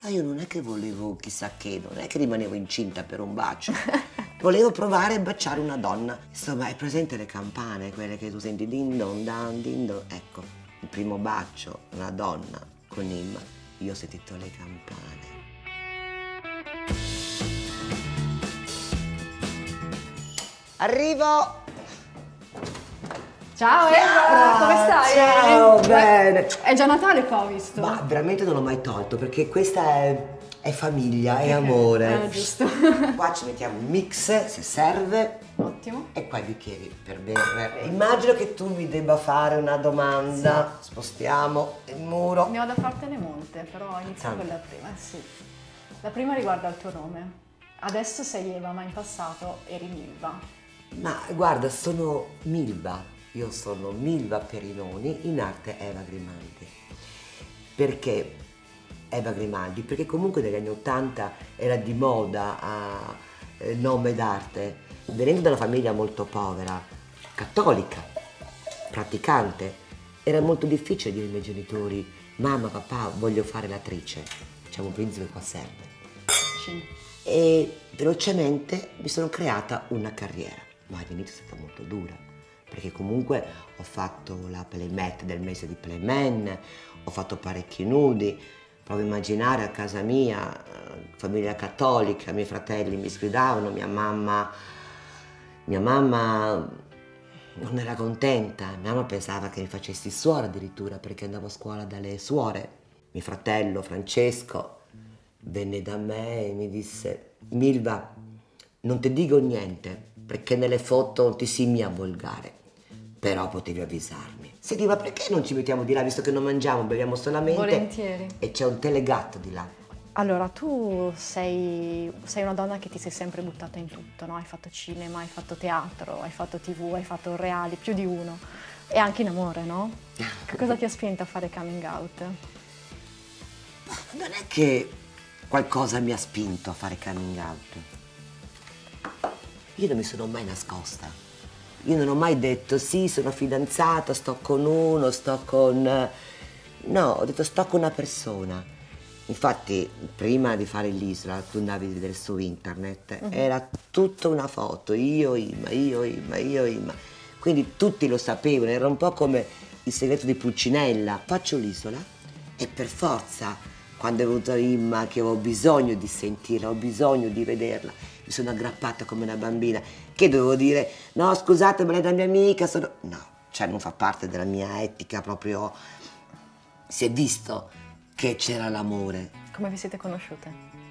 Ma io non è che volevo chissà che, non è che rimanevo incinta per un bacio. Volevo provare a baciare una donna. Insomma, hai presente le campane, quelle che tu senti din don dan din don? Ecco, il primo bacio, una donna con Imma, io ho sentito le campane. Arrivo! Ciao Eva, come stai? Ciao, bene! È già Natale qua, ho visto. Ma veramente non l'ho mai tolto perché questa è famiglia, è amore. Giusto. Qua ci mettiamo un mix se serve. Ottimo. E qua i bicchieri per bere. Immagino che tu mi debba fare una domanda. Sì. Spostiamo il muro. Ne ho da fartene molte, però inizio con la prima, sì. La prima riguarda il tuo nome. Adesso sei Eva, ma in passato eri Milva. Ma guarda, sono Milva. Io sono Milva Perinoni, in arte Eva Grimaldi. Perché Eva Grimaldi? Perché comunque negli anni '80 era di moda a nome d'arte. Venendo da una famiglia molto povera, cattolica, praticante, era molto difficile dire ai miei genitori: mamma, papà, voglio fare l'attrice. Diciamo, un principe qua serve. Sì. E velocemente mi sono creata una carriera, ma all'inizio è stata molto dura. Perché comunque ho fatto la playmate del mese di Playman, ho fatto parecchi nudi, provo a immaginare a casa mia, famiglia cattolica, i miei fratelli mi sgridavano, mia mamma non era contenta, mia mamma pensava che mi facessi suora addirittura perché andavo a scuola dalle suore. Mio fratello Francesco venne da me e mi disse: Milva, non ti dico niente perché nelle foto non ti si mia volgare. Però potevi avvisarmi. Senti, ma perché non ci mettiamo di là, visto che non mangiamo, beviamo solamente? Volentieri. E c'è un telegatto di là. Allora, tu sei una donna che ti sei sempre buttata in tutto, no? Hai fatto cinema, hai fatto teatro, hai fatto TV, hai fatto reali, più di uno. E anche in amore, no? Che cosa ti ha spinto a fare coming out? Non è che qualcosa mi ha spinto a fare coming out. Io non mi sono mai nascosta. Io non ho mai detto sì, sono fidanzata, sto con uno, sto con... No, ho detto sto con una persona. Infatti, prima di fare l'Isola, tu andavi a vedere su internet, era tutta una foto, io, Imma, io, Imma, io, Imma. Quindi tutti lo sapevano, era un po' come il segreto di Pulcinella. Faccio l'Isola e per forza, quando è venuta Imma, che avevo bisogno di sentirla, ho bisogno di vederla, mi sono aggrappata come una bambina. Che dovevo dire? No, scusate, ma lei è la mia amica, sono... No, cioè non fa parte della mia etica proprio. Si è visto che c'era l'amore. Come vi siete conosciute?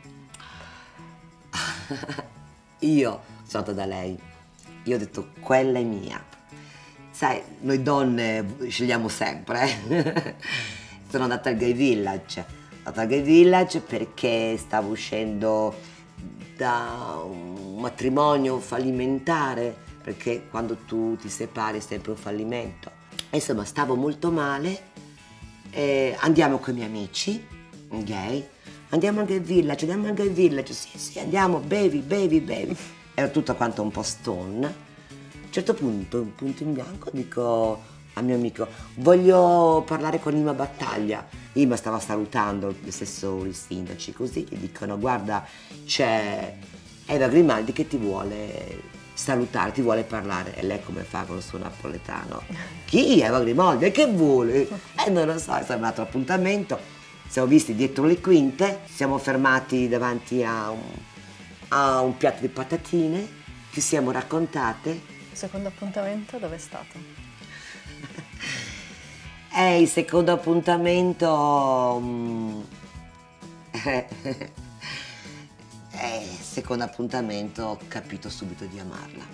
Io sono andata da lei, io ho detto quella è mia. Sai, noi donne scegliamo sempre. Sono andata al Gay Village. Sono andata al Gay Village perché stavo uscendo da un matrimonio fallimentare, perché quando tu ti separi è sempre un fallimento. E insomma, stavo molto male. Andiamo con i miei amici gay, andiamo al Gay Village, andiamo al Gay Village, sì, andiamo, bevi. Ero tutta quanto un po' stone. A un certo punto, un punto in bianco, dico al mio amico: voglio parlare con Imma Battaglia. Imma stava salutando lo stesso i sindaci, così gli dicono: guarda, c'è Eva Grimaldi che ti vuole salutare, ti vuole parlare. E lei come fa con il suo napoletano? Chi? Eva Grimaldi? E che vuole? Non lo so, è stato un altro appuntamento. Siamo visti dietro le quinte, siamo fermati davanti a un piatto di patatine, ci siamo raccontate. Il secondo appuntamento dove è stato? Il secondo appuntamento... secondo appuntamento ho capito subito di amarla,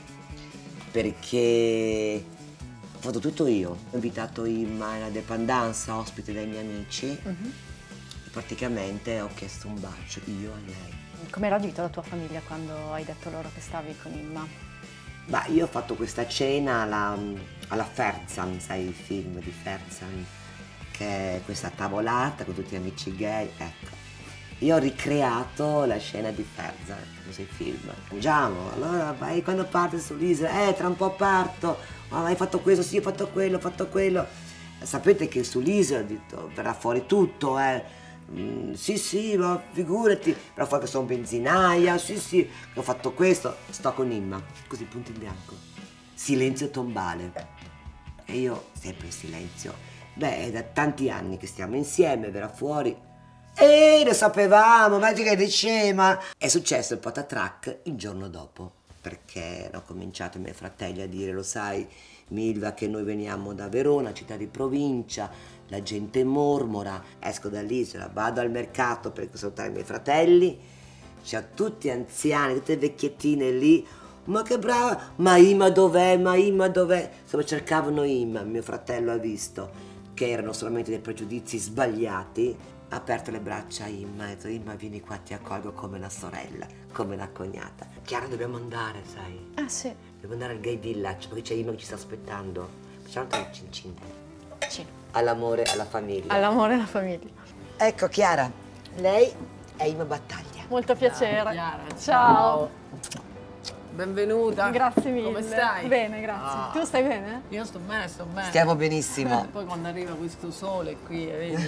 perché ho fatto tutto io. Ho invitato Imma alla dépendance, ospite dai miei amici, e praticamente ho chiesto un bacio, io a lei. Come ha reagito la tua famiglia quando hai detto loro che stavi con Imma? Bah, io ho fatto questa cena alla Ferzan, sai il film di Ferzan, che è questa tavolata con tutti gli amici gay, ecco. Io ho ricreato la scena di Ferzan, questo film. Andiamo, allora vai, quando parte sull'isola, tra un po' parto, ma hai fatto questo, sì, ho fatto quello, ho fatto quello. Sapete che sull'isola verrà fuori tutto, Sì, ma figurati, però fa che sono benzinaia, sì, che ho fatto questo. Sto con Imma, così punto in bianco. Silenzio tombale. E io sempre in silenzio. Beh, è da tanti anni che stiamo insieme, verrà fuori. Lo sapevamo, ma che scema! È successo il patatrack il giorno dopo, perché hanno cominciato i miei fratelli a dire, lo sai, Milva, che noi veniamo da Verona, città di provincia, la gente mormora, esco dall'isola, vado al mercato per salutare i miei fratelli, c'è tutti anziani, tutte vecchiettine lì, ma che brava, ma Imma dov'è, Insomma cercavano Imma, mio fratello ha visto che erano solamente dei pregiudizi sbagliati, ha aperto le braccia a Imma e ha detto, Imma vieni qua, ti accolgo come una sorella, come una cognata. Chiara, dobbiamo andare, sai? Ah sì. Dobbiamo andare al Gay Village perché c'è Imma che ci sta aspettando. Facciamo il cin cin. Sì. All'amore, alla famiglia. All'amore e alla famiglia. Ecco Chiara, lei è Imma Battaglia. Molto piacere. Chiara, Ciao. Benvenuta. Grazie mille. Come stai? Bene, grazie. Tu stai bene? Io sto bene, sto bene. Stiamo benissimo. Poi quando arriva questo sole qui, vedi?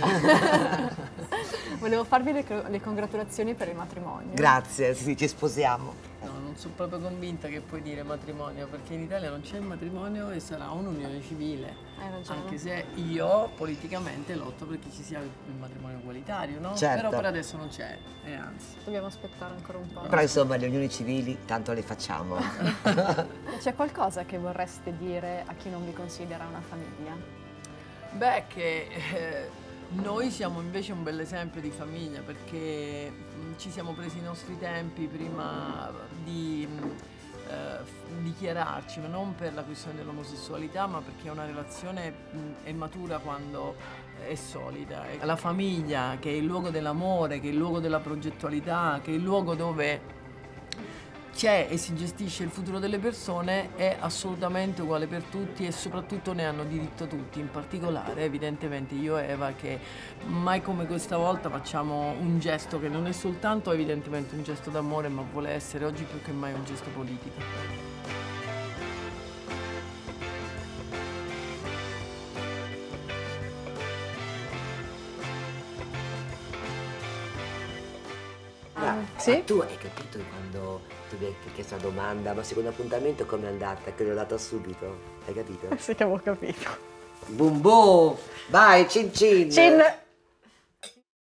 Volevo farvi le congratulazioni per il matrimonio. Grazie, sì, ci sposiamo. No, non sono proprio convinta che puoi dire matrimonio, perché in Italia non c'è il matrimonio e sarà un'unione civile. Hai ragione. Anche se io politicamente lotto perché ci sia il matrimonio egualitario, no? Certo. Però per adesso non c'è, e anzi. Dobbiamo aspettare ancora un po'. Però insomma le unioni civili tanto le facciamo. C'è qualcosa che vorreste dire a chi non vi considera una famiglia? Beh, che noi siamo invece un bel esempio di famiglia perché ci siamo presi i nostri tempi prima di dichiararci, ma non per la questione dell'omosessualità, ma perché una relazione è matura quando è solida. La famiglia, che è il luogo dell'amore, che è il luogo della progettualità, che è il luogo dove c'è e si gestisce il futuro delle persone, è assolutamente uguale per tutti e soprattutto ne hanno diritto tutti, in particolare evidentemente io e Eva, che mai come questa volta facciamo un gesto che non è soltanto evidentemente un gesto d'amore, ma vuole essere oggi più che mai un gesto politico. Sì? Ma tu hai capito quando tu mi hai chiesto la domanda, ma secondo appuntamento com'è andata? Che l'ho data subito, hai capito? Sì che avevo capito. Boom boom! Vai, cin cin! Cin!